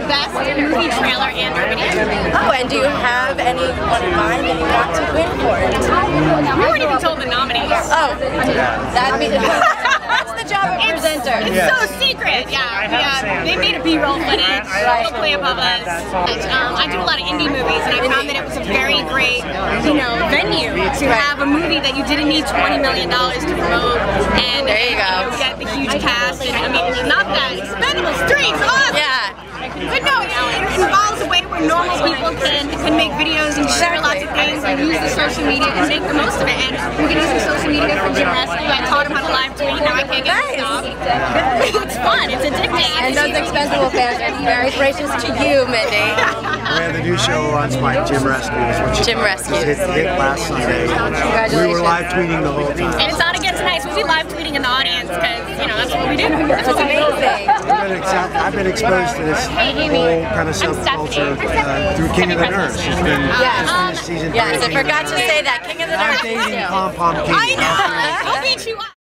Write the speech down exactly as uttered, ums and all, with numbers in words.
best movie trailer and or video. Oh, and do you have anyone in mind that you want to win for it? We weren't even told the nominees. Oh, that'd be the that's the job of a presenter. It's Yes. so secret, yeah. yeah. They made a B-roll footage, don't play above us. Um, I do a lot of indie movies, and I found that it was a very great, you know, venue to have a movie that you didn't need twenty million dollars to promote, and there you go. You know, get the huge cast. And I mean, not that Expendables three, it's awesome. Yeah. But no, you know, it involves a way where normal people can can make videos and share lots of things and use the social media and make the most of it. And we can use the social media for gym rescue. I taught him how to live tweet. Now I can't get it stopped. It's fun. It's addicting. And those Expendable fans are very gracious to you, Mindy. We have the new show on Spike, Gym Rescues, which Gym Rescues. hit, hit last Sunday. Congratulations. We were live tweeting the whole time. And it's on against nice. We'll be live tweeting in the audience because, you know, that's what we do. That's That's amazing. I've been, exa- I've been exposed to this whole kind of subculture uh, through King of the Nerds. It's been Yes. season Yes, I three. forgot to say that. King of the Not Nerds. dating pom pom king. I know. I'll beat you up.